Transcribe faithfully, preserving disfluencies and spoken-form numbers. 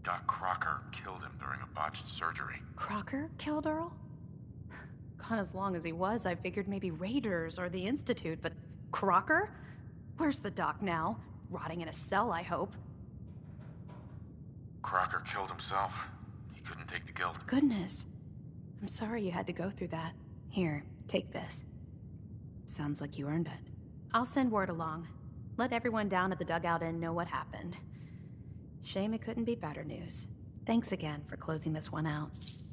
Doc Crocker killed him during a botched surgery. Crocker killed Earl? Gone as long as he was, I figured maybe Raiders or the Institute, but Crocker? Where's the doc now? Rotting in a cell, I hope. Crocker killed himself. He couldn't take the guilt. Goodness. I'm sorry you had to go through that. Here, take this. Sounds like you earned it. I'll send word along. Let everyone down at the Dugout Inn know what happened. Shame it couldn't be better news. Thanks again for closing this one out.